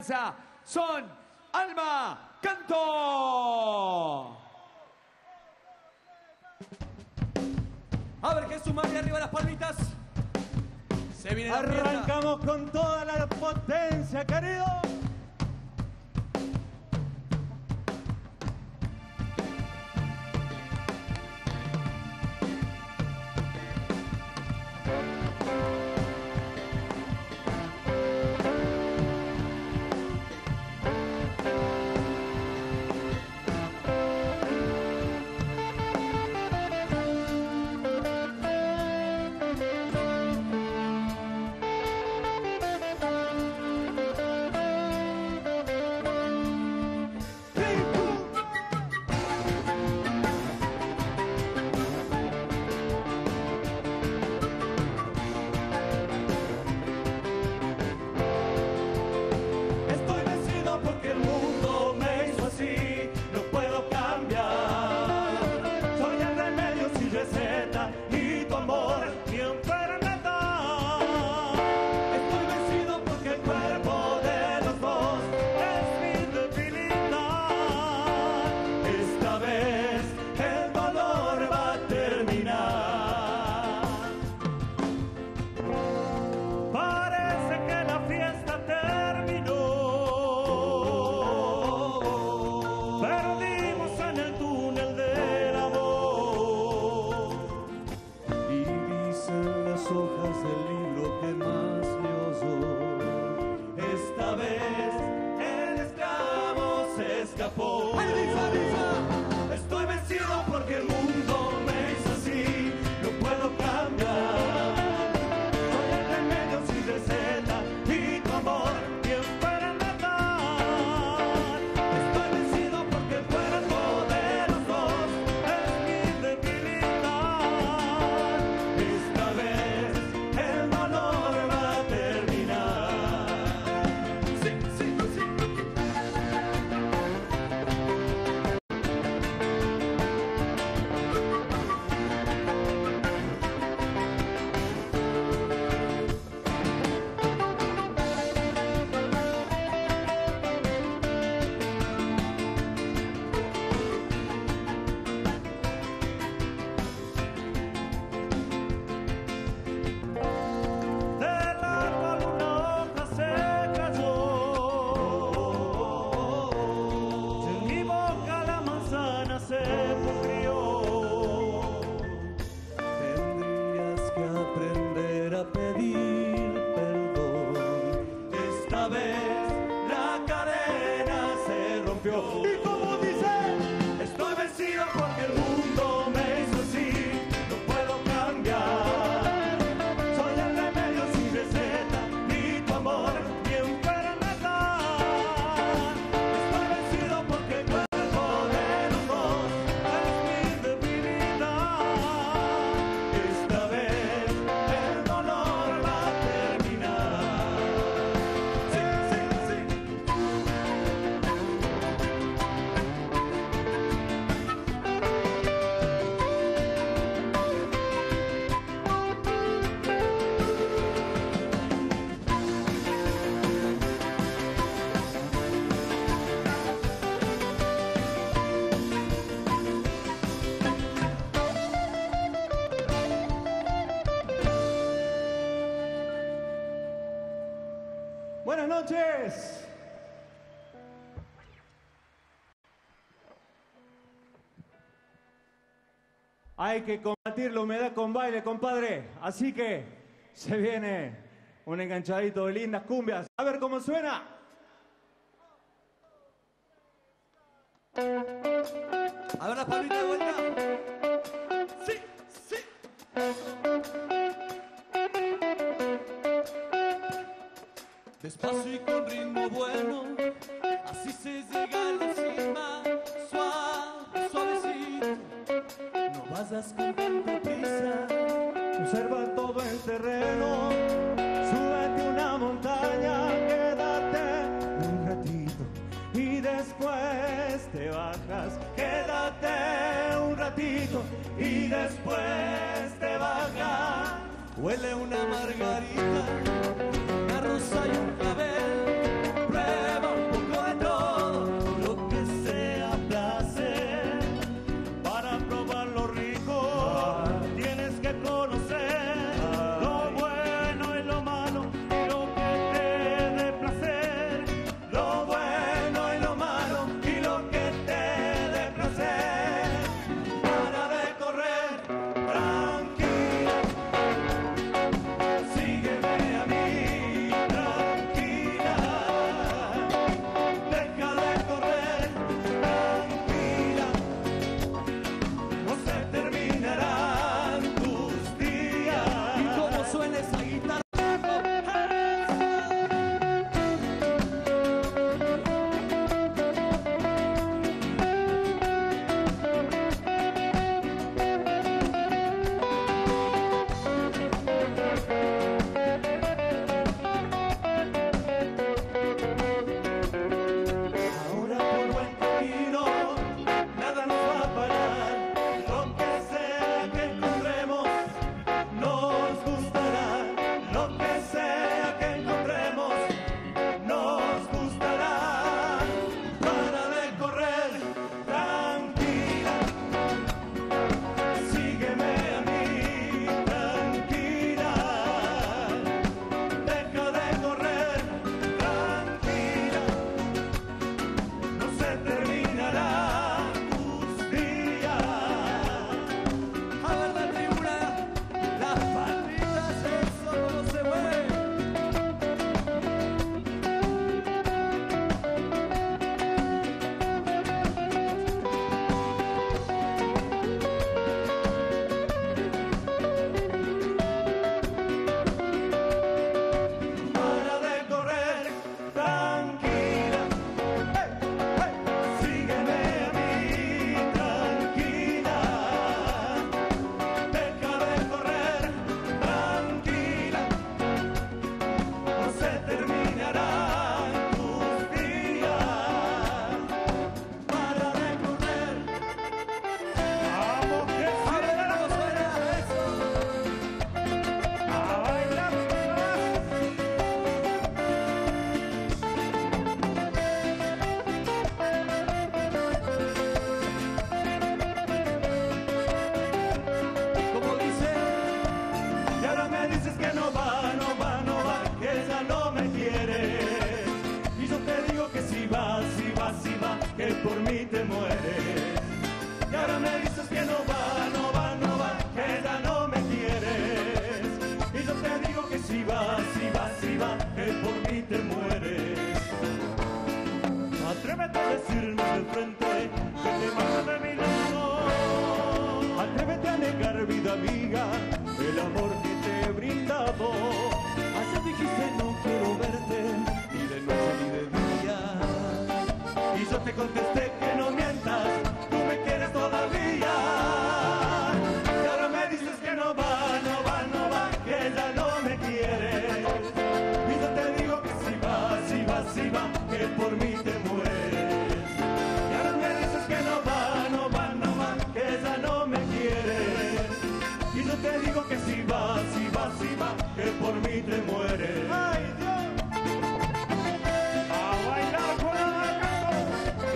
son Alma Canto. A ver, Jesús María, arriba las palmitas. Se viene la fiesta. Arrancamos con toda la potencia, querido. Buenas noches. Hay que combatir la humedad con baile, compadre. Así que se viene un enganchadito de lindas cumbias. A ver cómo suena. A ver las palmitas de vuelta. Sí, sí. Despacio y con ritmo bueno, así se llega a la cima, suave, suavecito. No vayas con tanta prisa, observa todo el terreno, súbete una montaña, quédate un ratito y después te bajas. Quédate un ratito y después te bajas. Huele una margarita, una rosa y un clavel. Prueba yo te contesté que no mientas, tú me quieres todavía. Y ahora me dices que no va, no va, no va, que ya no me quieres. Y yo te digo que si va, si va, si va, que por mí te mueres. Y ahora me dices que no va, no va, no va, que ya no me quieres. Y yo te digo que si va, si va, si va, que por mí te mueres. ¡Ay, Dios! ¡A bailar con el marcado!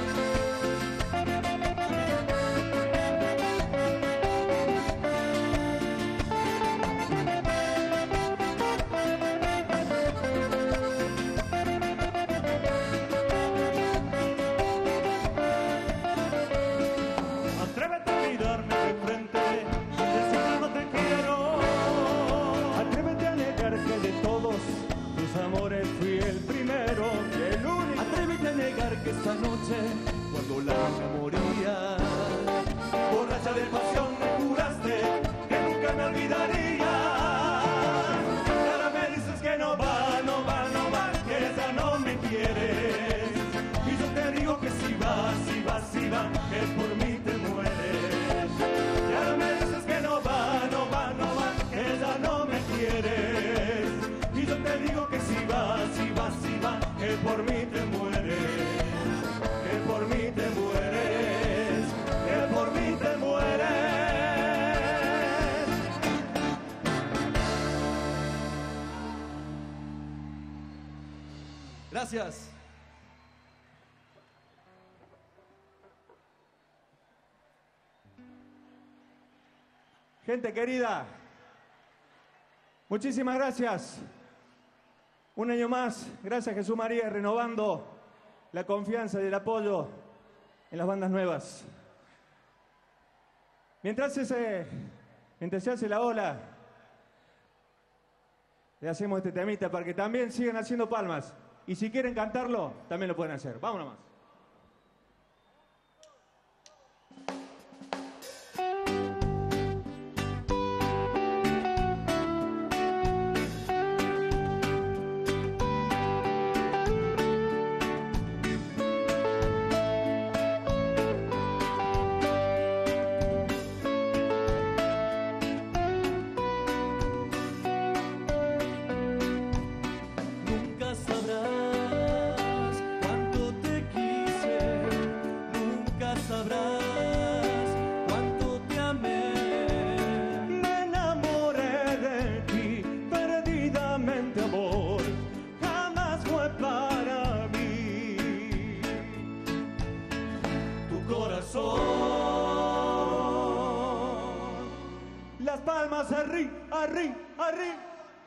Atrévete a mirarme de frente, decir que no te quiero. Atrévete a negar que de todos tus amores fui el primero, el único. Atrévete a negar que esta noche, cuando la luna moría, borracha de pasión me juraste que nunca me olvidaría. Y ahora me dices que no va, no va, no va, que ya no me quieres. Y yo te digo que si va, si va, si va, que por mí te mueres. Y ahora me dices que no va, no va, no va, que ya no me quieres. Y yo te digo que si va, si va, si va, que por mí te mueres. Que por mí te mueres. Que por mí te mueres. Gracias. Gente querida, muchísimas gracias. Un año más, gracias Jesús María, renovando la confianza y el apoyo en las bandas nuevas. Mientras se hace la ola, le hacemos este temita para que también sigan haciendo palmas. Y si quieren cantarlo, también lo pueden hacer. Vamos nomás. Nunca sabrás cuánto te quise, nunca sabrás cuánto te amé. Me enamoré de ti, perdidamente amor, jamás fue para mí. Tu corazón, Las palmas arriba, arriba, arriba.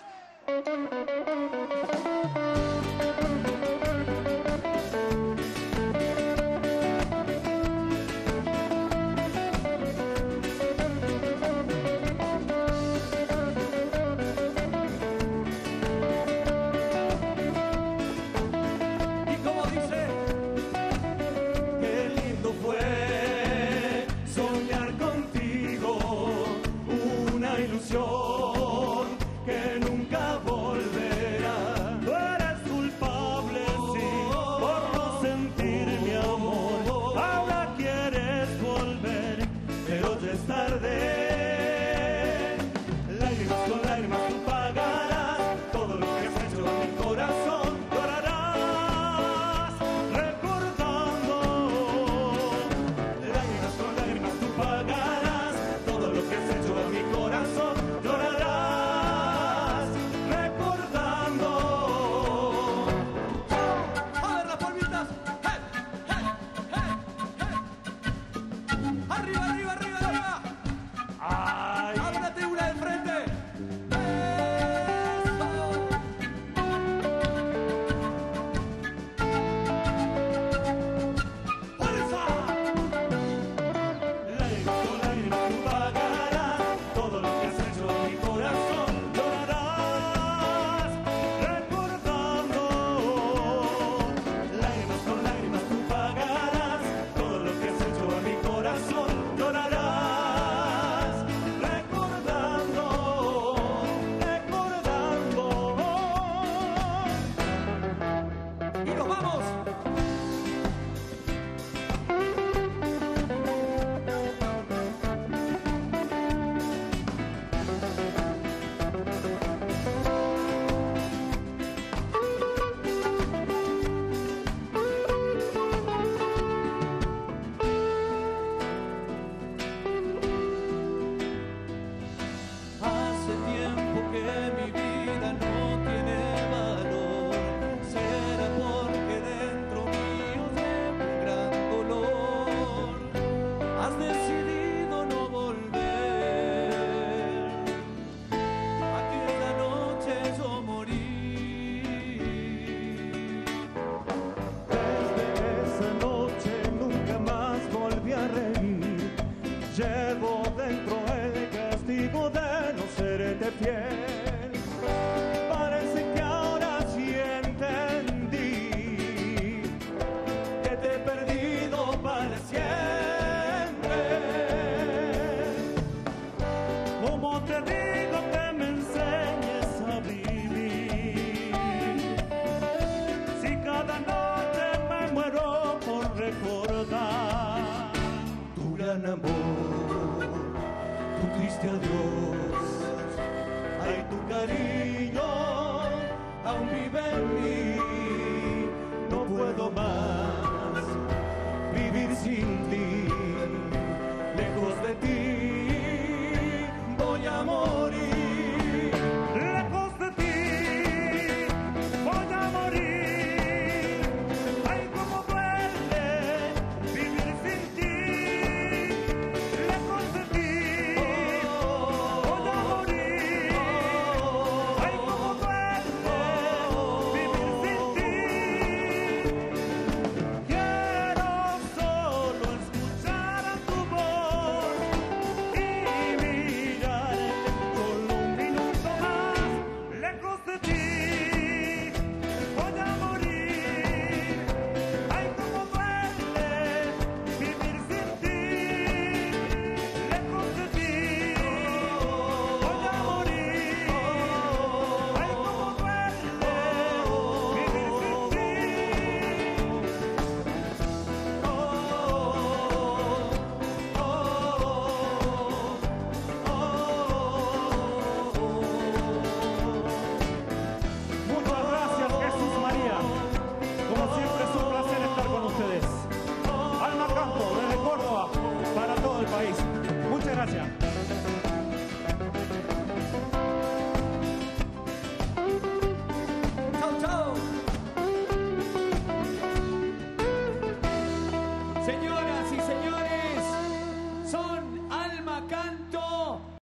y como dice, qué lindo fue soñar contigo, una ilusión que nunca volverá. Tú eres culpable, sí, por no sentir mi amor. Ahora quieres volver, Pero ya es tarde. Lágrimas con lágrimas tú pagarás todo lo que has hecho a mi corazón. llorarás recordando. Lágrimas con lágrimas tú pagarás todo lo que has hecho a mi corazón. Llorarás recordando. A ver las palmitas. ¡Hey! ¡Hey! ¡Hey! ¡Hey! ¡Arriba, arriba, arriba, arriba! Ay, ¡Abre la tribuna del frente! ¡Fuerza! Lágrimas con lágrimas tú pagarás todo lo que has hecho a mi corazón. llorarás recordando. Lágrimas con lágrimas tú pagarás todo lo que has hecho a mi corazón. Llorarás recordando, Recordando. y nos vamos. Señor,